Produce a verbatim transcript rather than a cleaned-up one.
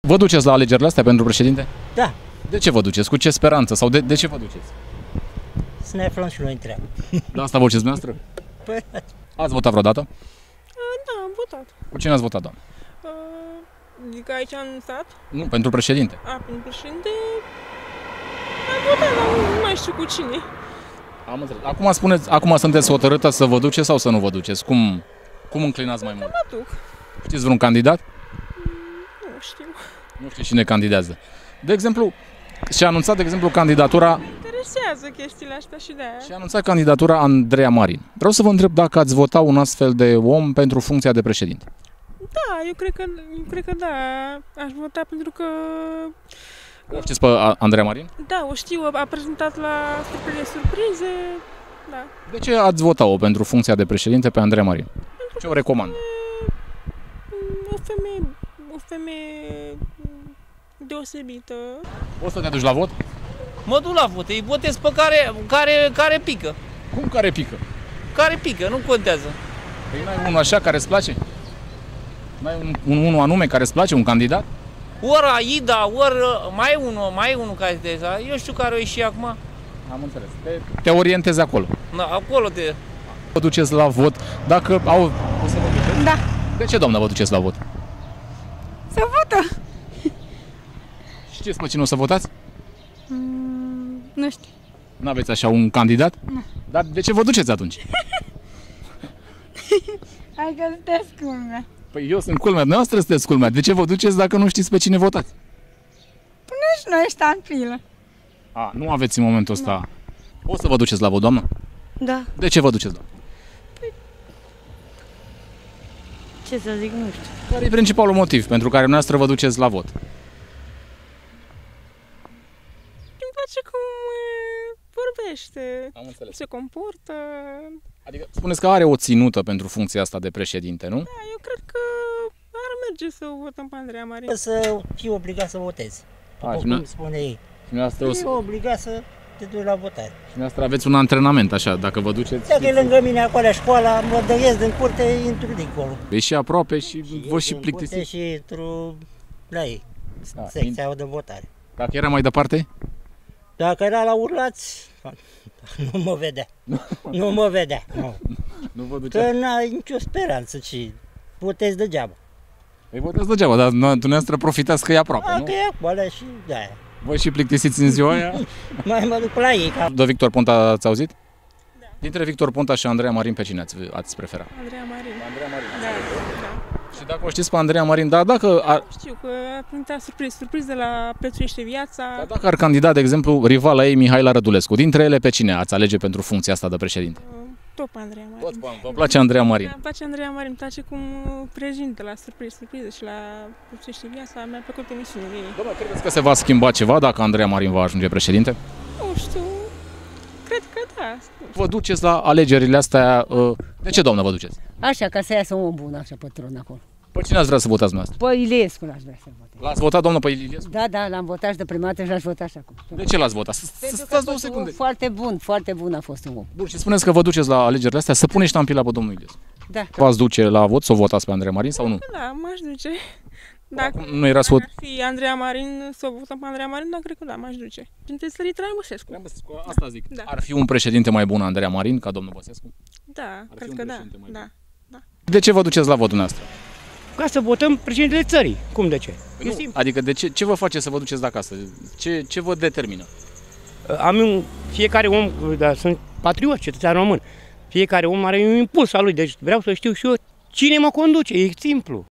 Vă duceți la alegerile astea pentru președinte? Da. De ce vă duceți? Cu ce speranță? Sau de, de ce vă duceți? Să ne aflăm și noi întreabă. La asta vă duceți dumneavoastră? Păi, Ați votat vreodată? Da, am votat. Cu cine ați votat, doamnă? Adică aici în stat? Nu, pentru președinte. A, pentru președinte... Am votat, dar nu mai știu cu cine. Am înțeles. Acum, spuneți, acum sunteți hotărâtă să vă duceți sau să nu vă duceți? Cum, cum înclinați mai mult? Mă duc. Știți vreun candidat? Nu știu. Nu știu cine candidează. De exemplu, și-a anunțat, de exemplu, candidatura... Interesează chestiile astea și de aia. Și-a anunțat candidatura Andreea Marin. Vreau să vă întreb dacă ați vota un astfel de om pentru funcția de președinte. Da, eu cred că, eu cred că da, aș vota pentru că... O știți pe Andreea Marin? Da, o știu, a prezentat la surprize, surprize, da. De ce ați vota-o pentru funcția de președinte pe Andreea Marin? Ce o recomand? O femeie, o femeie deosebită. O să te duci la vot? Mă duc la vot, îi votez pe care, care, care pică. Cum care pică? Care pică, nu contează. Păi n-ai unul așa care îți place? N-ai un, un, unul anume care îți place, un candidat? Ori Aida, ori mai unul, mai unul care te eu știu care o ieși acum. Am înțeles. Te, te orientezi acolo. Da, acolo te... Vă duceți la vot dacă au... O să vă duceți? Da. De ce, doamnă, vă duceți la vot? Să votă. Știți pe cine o să votați? Mm, nu știu. N-aveți așa un candidat? Nu. Dar de ce vă duceți atunci? Hai că sunteți culmea. Păi eu sunt culmea, dumneavoastră sunteți culmea. De ce vă duceți dacă nu știți pe cine votați? Până și noi ștampilă. A, nu aveți în momentul ăsta. O să vă duceți la vot, doamnă? Da. De ce vă duceți, doamnă? Ce să zic, nu știu. Care e principalul motiv pentru care dumneavoastră vă duceți la vot? Îmi place cum uh, vorbește, Am înțeles. se comportă. Adică spuneți că are o ținută pentru funcția asta de președinte, nu? Da, eu cred că ar merge să o votăm pe Andreea Marin. să fii obligat să votezi. A, După și cum nu- spune ei. Și dumneavoastră, o să, E obligat să te duci la votare. și dumneavoastră aveți un antrenament așa, dacă vă duceți. Dacă e lângă mine acolo școala, mă dăiesc din curte, intru dincolo. E și aproape și vă și Ies din curte plictisiți. și intru la ei, Da, secția de votare. Dacă era mai departe? Dacă era la urlați, nu mă vedea. Nu mă vedea. Nu. Nu vă Că duceați. n-ai nicio speranță, ci votezi degeaba. Îi votați degeaba, dar dumneavoastră profitați că e aproape, nu? Dacă e acolo și de-aia. Vă și plictisiți în ziua aia? Mai mă duc la ei. Ca... De Victor Ponta ați auzit? Da. Dintre Victor Ponta și Andreea Marin, pe cine ați, ați prefera? Andreea Marin. Andreea Marin. Da, da. Și dacă o știți pe Andreea Marin, dar dacă ar, Știu că a prezentat surprize, surprize de la Prețuiește Viața. dar dacă ar candida, de exemplu, rivala ei, Mihaela Rădulescu, dintre ele, pe cine ați alege pentru funcția asta de președinte? Tot pe Andreea Marin. Vă place Andreea Marin? Da, îmi place Andreea Marin, îmi place cum prezintă la surprize, surprize și la Prețuiește Viața. Mi-a plăcut emisiunea ei. Doamne, credeți că se va schimba ceva dacă Andreea Marin va ajunge președinte? Nu știu, cred că da. Vă duceți la alegerile astea, uh, de ce, doamnă, vă duceți? Așa, ca să iasă un bun, așa, pătron acolo. Pe cine ați vrea să votați dumneavoastră? Păi Iliescu l-aș vrea să votez. L-ați votat, doamnă, pe Iliescu? Da, da, l-am votat și de prima dată și l-aș vota și acum. De ce l-ați votat? Să Pentru că a stați două fost un secunde. om foarte bun, foarte bun a fost un om. Bun, și spuneți că vă duceți la alegerile astea să puneți ștampila pe domnul Iliescu. Da. V-ați duce la vot să o votați pe Andreea Marin sau nu? Da, m-aș duce. Dacă Acum nu era să vot... ar fi Andreea Marin, să o votăm pe Andreea Marin, dar cred că da, m-aș duce. Printre țării Traian Băsescu. Asta zic. Da. Ar fi un președinte mai bun Andreea Marin ca domnul Băsescu? Da, fi cred un că da. președinte mai Da. De ce vă duceți la votul dumneavoastră? Ca să votăm președintele țării. Cum de ce? Nu, adică de ce, ce vă face să vă duceți de acasă? Ce, ce vă determină? Am un, fiecare om, da, sunt patriot, cetățean român. Fiecare om are un impuls al lui, deci vreau să știu și eu cine mă conduce, e simplu.